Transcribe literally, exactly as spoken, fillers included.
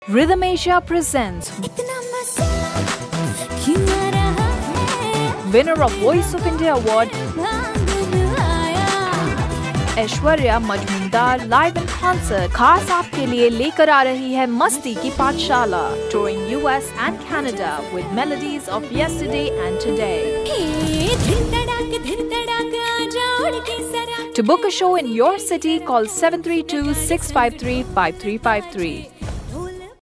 Rhythm Asia presents winner of Voice of India Award Aishwarya Majmudar live in concert खास आपके लिए लेकर आ रही है मस्ती की पाठशाला touring U S and Canada with melodies of yesterday and today. To book a show in your city, call seven three two, six five three, five three five three.